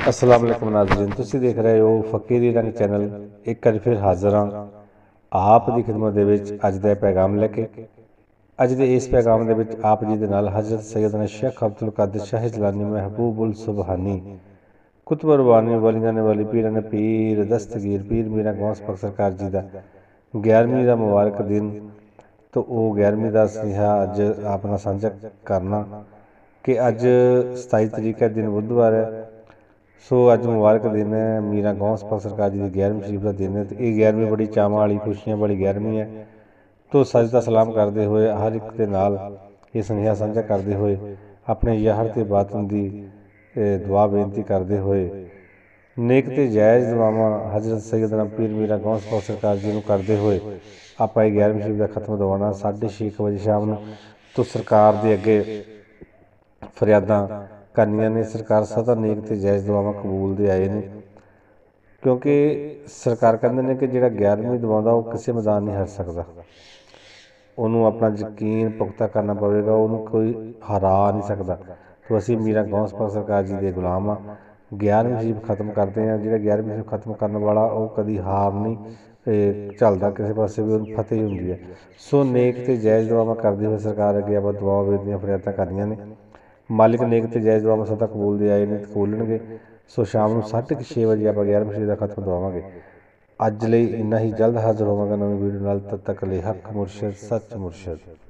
अस्सलाम वालेकुम नाज़रीन, तुसी देख रहे हो फकीरी रंग चैनल। एक बार फिर हाज़र हाँ आप दी खिदमत दे विच अज दा पैगाम लैके। अज दे इस पैगाम दे विच आप जी दे नाल हज़रत सैयदना शेख अब्दुल कादिर शाह जिलानी महबूबुल सुबहानी कुतुब रब्बानी वलियां ने वली पीरां ने पीर दस्तगीर पीर मीरा गौस पाक सरकार जी दा 11वीं दा मुबारक दिन। तो वो 11वीं दा सुनेहा अज अपना सांझा करना कि अज 27 तरीक है, दिन बुधवार है। सो अज मुबारक दिन है, मीरा गौस पाक सरकार जी की 11वीं शरीफ का दिन है। तो ये 11वीं बड़ी चावां वाली खुशियां वाली 11वीं है। तो सजदा सलाम करते हुए हर एक दे नाल ये सुनेहा साझा करते हुए अपने याहर ते बातन की दुआ बेनती करते हुए नेक ते जायज़ दुआवां हज़रत सैयदना पीर मीरा गौस पाक सरकार जी करते हुए आप 11वीं शरीफ का खत्म दवाना 6:30 बजे शाम को। तो सरकार के अगे फरियादा करनिया ने। सरकार सदा नेक ते जायज़ दुआवां कबूल दे आए ने, क्योंकि सरकार कहते हैं कि जो 11वीं दवाउंदा वो किसी मैदान नहीं हर सकता। उन्होंने अपना यकीन पुख्ता करना पवेगा, उन्होंने कोई हरा नहीं सकता। तो असी मीरा गौस पाक सरकार जी के गुलाम हाँ। 11वीं शरीफ खत्म करते हैं, जो 11वीं शरीफ खत्म करने वाला वो कभी हार नहीं झलता, किसी पासे भी उन्हें फतेह ही होंगी है। सो नेक ते जायज़ दुआवां करते हुए सरकार अगे आप दुआ बेनतियां फरियादां करनियां ने। मालिक नेक ते जायज़ दुआवां सदा कबूल दे आए ने, कबूलणगे। सो शाम को 6:30 बजे आप 11वीं शरीफ का खत्म दवावांगे। अज लई इन्ना ही, जल्द हाजिर होवांगा नवीं वीडियो नाल। तद तक लिए हक मुर्शद सच मुर्शद।